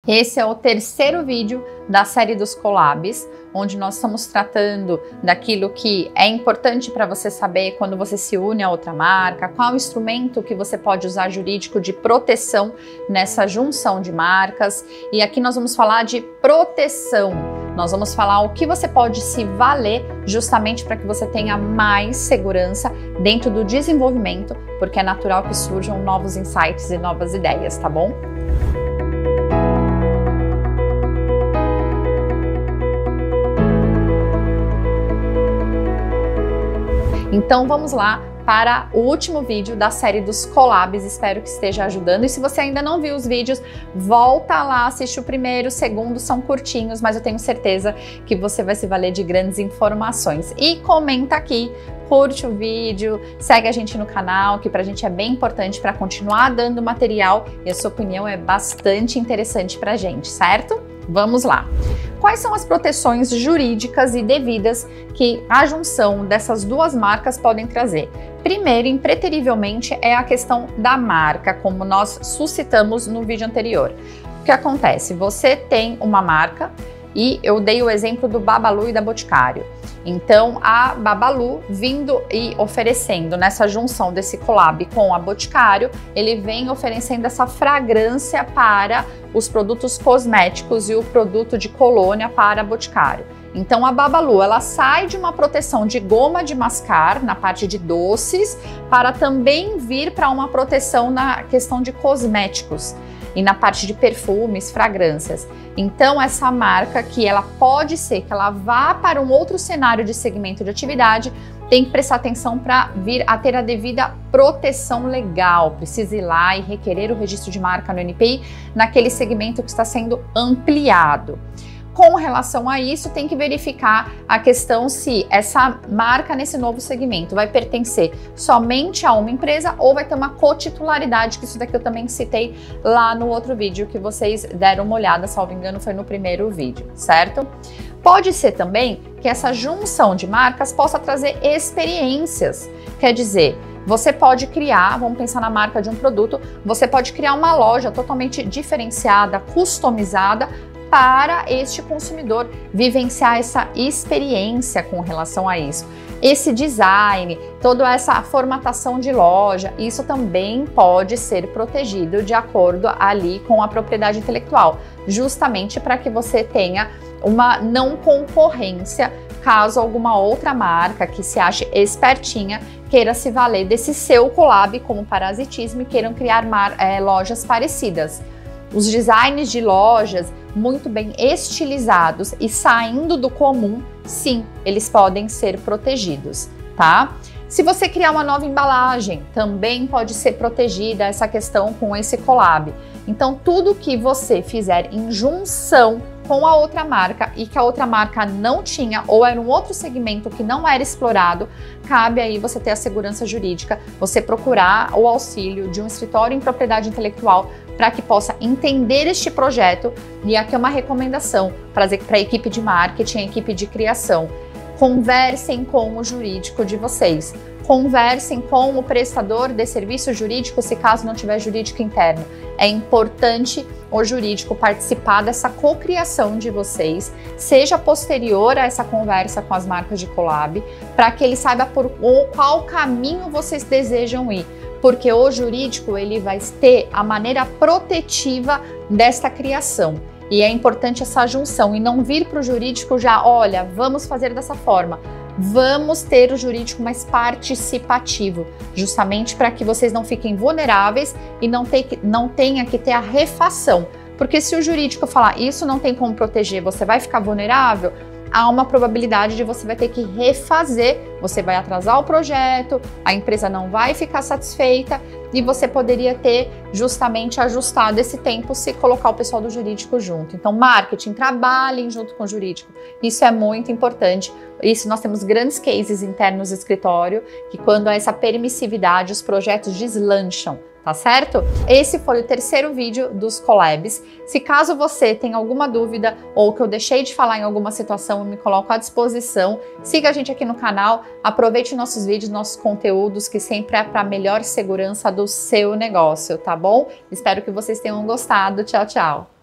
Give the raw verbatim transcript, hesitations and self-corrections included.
Esse é o terceiro vídeo da série dos collabs, onde nós estamos tratando daquilo que é importante para você saber quando você se une a outra marca, qual instrumento que você pode usar jurídico de proteção nessa junção de marcas. E aqui nós vamos falar de proteção. Nós vamos falar o que você pode se valer justamente para que você tenha mais segurança dentro do desenvolvimento, porque é natural que surjam novos insights e novas ideias, tá bom? Então vamos lá para o último vídeo da série dos collabs, espero que esteja ajudando. E se você ainda não viu os vídeos, volta lá, assiste o primeiro, o segundo, são curtinhos, mas eu tenho certeza que você vai se valer de grandes informações. E comenta aqui, curte o vídeo, segue a gente no canal, que pra gente é bem importante para continuar dando material e a sua opinião é bastante interessante pra gente, certo? Vamos lá! Quais são as proteções jurídicas e devidas que a junção dessas duas marcas podem trazer? Primeiro, impreterivelmente, é a questão da marca, como nós suscitamos no vídeo anterior. O que acontece? Você tem uma marca e eu dei o exemplo do Babalu e da Boticário. Então, a Babalu vindo e oferecendo nessa junção desse collab com a Boticário, ele vem oferecendo essa fragrância para os produtos cosméticos e o produto de colônia para a Boticário. Então, a Babalu, ela sai de uma proteção de goma de mascar na parte de doces para também vir para uma proteção na questão de cosméticos e na parte de perfumes, fragrâncias. Então, essa marca que ela pode ser que ela vá para um outro cenário de segmento de atividade, tem que prestar atenção para vir a ter a devida proteção legal. Precisa ir lá e requerer o registro de marca no N P I naquele segmento que está sendo ampliado. Com relação a isso, tem que verificar a questão se essa marca nesse novo segmento vai pertencer somente a uma empresa ou vai ter uma cotitularidade, que isso daqui eu também citei lá no outro vídeo que vocês deram uma olhada, salvo engano foi no primeiro vídeo, certo? Pode ser também que essa junção de marcas possa trazer experiências, quer dizer, você pode criar, vamos pensar na marca de um produto, você pode criar uma loja totalmente diferenciada, customizada, para este consumidor vivenciar essa experiência com relação a isso. Esse design, toda essa formatação de loja, isso também pode ser protegido de acordo ali com a propriedade intelectual, justamente para que você tenha uma não concorrência caso alguma outra marca que se ache espertinha queira se valer desse seu collab como parasitismo e queiram criar mar, é, lojas parecidas. Os designs de lojas muito bem estilizados e saindo do comum, sim, eles podem ser protegidos, tá? Se você criar uma nova embalagem, também pode ser protegida essa questão com esse collab. Então, tudo que você fizer em junção com a outra marca e que a outra marca não tinha ou era um outro segmento que não era explorado, cabe aí você ter a segurança jurídica, você procurar o auxílio de um escritório em propriedade intelectual para que possa entender este projeto. E aqui é uma recomendação para a equipe de marketing, a equipe de criação. Conversem com o jurídico de vocês. Conversem com o prestador de serviço jurídico, se caso não tiver jurídico interno. É importante o jurídico participar dessa cocriação de vocês, seja posterior a essa conversa com as marcas de collab, para que ele saiba por qual caminho vocês desejam ir. Porque o jurídico ele vai ter a maneira protetiva desta criação. E é importante essa junção e não vir para o jurídico já, olha, vamos fazer dessa forma. Vamos ter o jurídico mais participativo, justamente para que vocês não fiquem vulneráveis e não, ter, não tenha que ter a refação. Porque se o jurídico falar isso não tem como proteger, você vai ficar vulnerável, há uma probabilidade de você vai ter que refazer, você vai atrasar o projeto, a empresa não vai ficar satisfeita e você poderia ter justamente ajustado esse tempo se colocar o pessoal do jurídico junto. Então, marketing, trabalhem junto com o jurídico, isso é muito importante. Isso nós temos grandes cases internos do escritório, que quando há essa permissividade, os projetos deslancham. Tá certo? Esse foi o terceiro vídeo dos collabs. Se caso você tem alguma dúvida ou que eu deixei de falar em alguma situação, eu me coloco à disposição. Siga a gente aqui no canal, aproveite nossos vídeos, nossos conteúdos, que sempre é para melhor segurança do seu negócio, tá bom? Espero que vocês tenham gostado. Tchau, tchau!